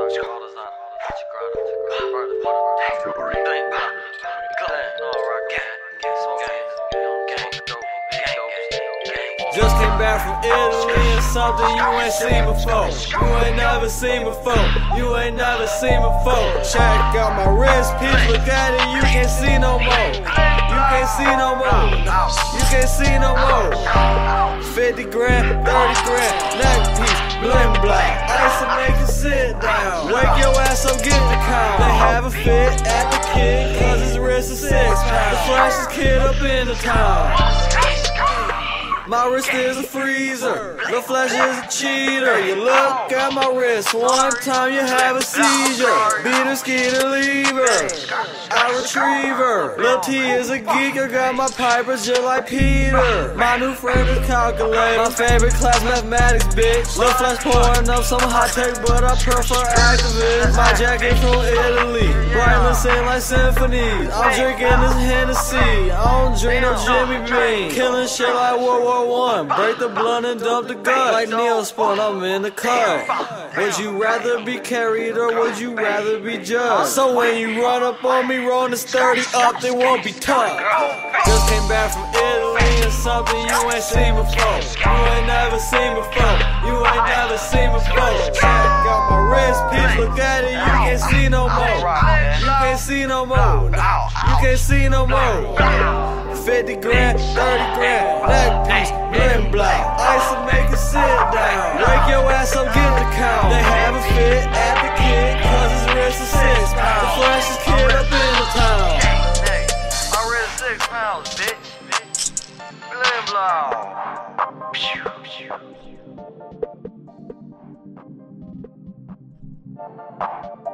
Just came back from Italy and something you ain't seen before. You ain't never seen before. You ain't never seen before. Check out my wrist piece, look at it, you can't see no more. You can't see no more. You can't see no more. 50 grand, 30 grand, neck piece, bling black. Ice to make you sit down. Wake your ass up, get the count. They have a fit at the kid, cause his wrist is 6 pounds. The freshest kid up in the town. My wrist is a freezer, the flesh is a cheater. You look at my wrist, one time you have a seizure. Beater, skeeter, lever, I retriever. Lil T is a geek, I got my pipers just like Peter. My new favorite calculator, my favorite class mathematics, bitch. Lil Flash pouring up some hot tech, but I prefer activists. My jacket from Italy, bright sing like symphonies. I'm drinking this Hennessy, I don't drink no Jimmy Bean. Killing shit like World War I. Break the blunt and dump the gun. Like Neosport, I'm in the cut. Would you rather be carried or would you rather be judged? So when you run up on me, rolling this 30 up, they won't be tough. Just came back from Italy and something you ain't seen before. You ain't never seen before. You ain't never seen before. Check out my wrist piece, look at it, you can't see no more. You can't see no more. You can't see no more. 50 grand, 30 grand, neck piece, bling black. Ice to make you sit down. Wake your ass up, get the count. They have a fit at the kid, cause his wrist is 6 pounds. The freshest kid up in the town. My wrist is 6 pounds, bitch. Bling black. Pew, pew.